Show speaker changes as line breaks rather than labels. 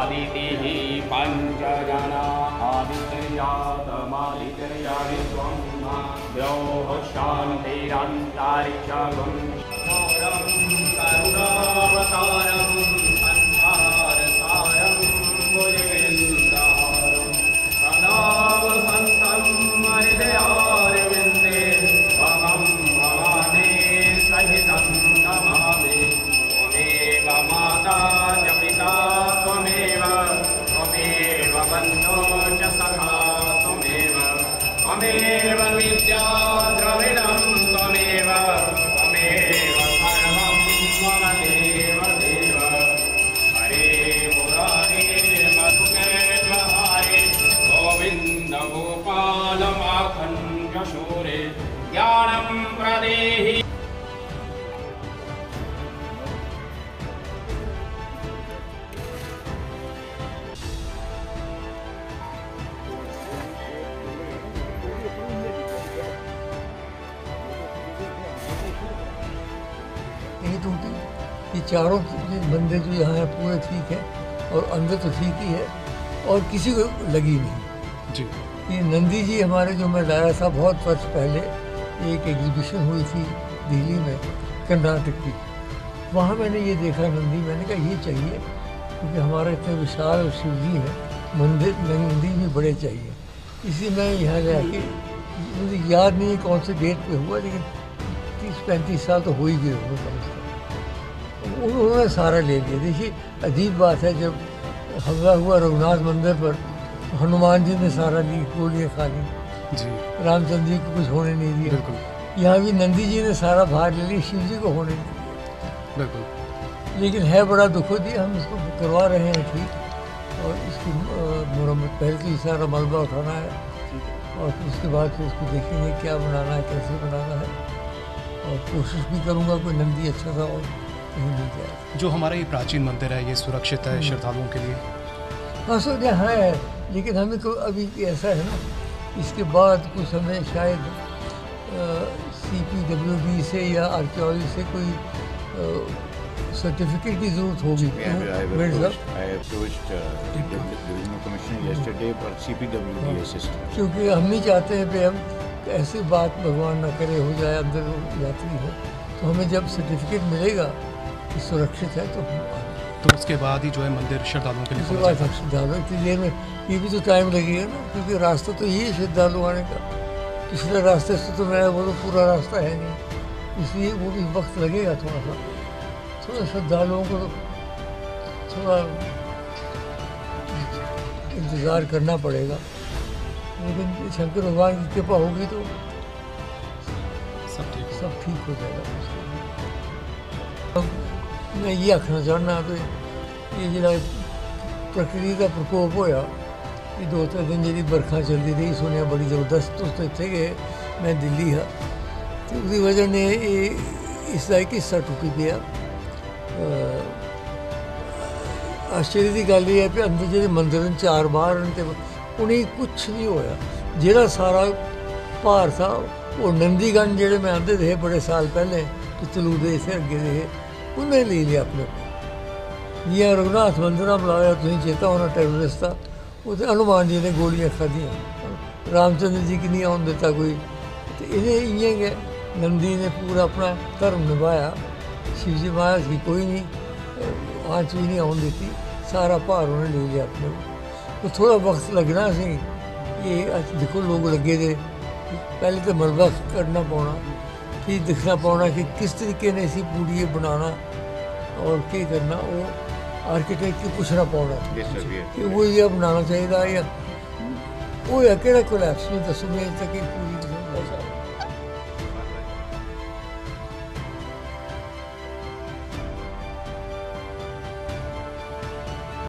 आदितिः पञ्चजना आदितिर्यातमादितिर्या विश्वं द्योः शान्तिरन्तरिक्षगुं करुणावतारं संसारसारं भुजगेन्द्रहारं सदा वसन्तं हृदयारविन्दे त्वमं भवानी सहितं नमामि त्वमेव माता च पिता त्वमेव बन्धो च सखा त्वमेव विद्या द्रविणं त्वमेव सर्वं मम देव देव हरे मुरारे मधुकेन्द्रहारे गोविन्द गोपाल माखण्ड शूरे ज्ञानं प्रदेहि।
नहीं टूटी। ये चारों मंदिर जो यहाँ है पूरे ठीक है और अंदर तो ठीक ही है और किसी को लगी नहीं
जी।
ये नंदी जी हमारे जो मैं लाया था बहुत वर्ष पहले, एक एग्जीबिशन हुई थी दिल्ली में कर्नाटक की, वहाँ मैंने ये देखा नंदी। मैंने कहा ये चाहिए क्योंकि हमारा इतने विशाल शिव जी है, मंदिर नंदी भी बड़े चाहिए। इसी मैं यहाँ ले आके, मुझे याद नहीं है कौन से डेट पे हुआ, लेकिन 30-35 साल तो हो ही गए होंगे कम से कम। उन्होंने सारा ले लिया। देखिए अजीब बात है, जब हमला हुआ रघुनाथ मंदिर पर हनुमान जी ने सारा ली, गोलियाँ खा ली
जी।
रामचंद्र जी को कुछ होने नहीं दिया।
बिल्कुल।
यहाँ भी नंदी जी ने सारा भार ले लिया, शिव जी को होने नहीं दिया।
बिल्कुल।
लेकिन है बड़ा दुखद ही, हम इसको करवा रहे हैं ठीक, और इसकी मुरम्मत पहले तो सारा मलबा उठाना है और फिर उसके बाद फिर इसको देखेंगे क्या बनाना है, कैसे बनाना है, और कोशिश भी करूँगा कोई नंदी अच्छा सा और कहीं मिल जाए।
जो हमारा ये प्राचीन मंदिर है, ये सुरक्षित है श्रद्धालुओं के लिए?
हाँ सो है, लेकिन हमें को अभी ऐसा है ना, इसके बाद कुछ हमें शायद CPWD से या आर्कियोलॉजी से कोई सर्टिफिकेट की जरूरत होगी।
I approached divisional commissioner yesterday for CPWD assistance.
क्योंकि हम नहीं चाहते हैं कि हम ऐसी बात भगवान ना करे हो जाए, अंदर यात्री हो, तो हमें जब सर्टिफिकेट मिलेगा कि सुरक्षित है तो
तो उसके बाद ही जो है मंदिर श्रद्धालुओं के लिए
उसके
खोला
बाद
जाएगा।
हम श्रद्धालु इतनी देर में ये भी तो टाइम लगेगा ना, क्योंकि रास्ता तो यही है श्रद्धालु आने का। पिछले रास्ते से तो मेरा वो तो पूरा रास्ता है नहीं, इसलिए वो भी वक्त लगेगा थोड़ा सा। थोड़ा श्रद्धालुओं को तो थोड़ा इंतज़ार करना पड़ेगा, लेकिन शंकर भगवान की कृपा होगी तो सब ठीक हो जाएगा। मैं ये आखना चाहना कि ये जो प्रकृति का प्रकोप होया, ये 2-3 दिन जी बरखा चलती रही, सुनिया बड़ी ज़बरदस्त। तो इतने गए मैं दिल्ली हाँ, तो उसकी वजह ने इसका एक हिस्सा टुटी पिया। आश्चर्य की गल ये है कि अंदर जो मंदिर 4 बार उन्हें कुछ नहीं होया। जेड़ा सारा भार था वो नंदीगढ़ जेड़े मैं आते थे बड़े साल पहले, चलूदे इतने अगे थे, उन्हें ले लिया अपने को। जिया रघुनाथ मंदिर बुलाया, तुम चेता होना टेररिस्ट था, उसे हनुमान जी ने गोलियां खादियाँ, रामचंद्र जी की नहीं आन देता कोई। तो इन्हें इं गए, नंदी ने पूरा अपना धर्म निभाया, शिव जी महाराज की कोई नहीं आँच भी नहीं आन देती, सारा भार उन्हें ले लिया अपने को। तो थोड़ा वक्त लगना सी, ये देखो लोग लगे थे, पहले तो मलबा करना पाना, फिर दिखना पाना कि किस तरीके ने इसी पूरी बनाना और क्या करना, वो आर्किटेक्ट की पूछना पाना कि वो ये बनाना चाहिए या वो या कि कोलैप्स में दसो में तक पूरी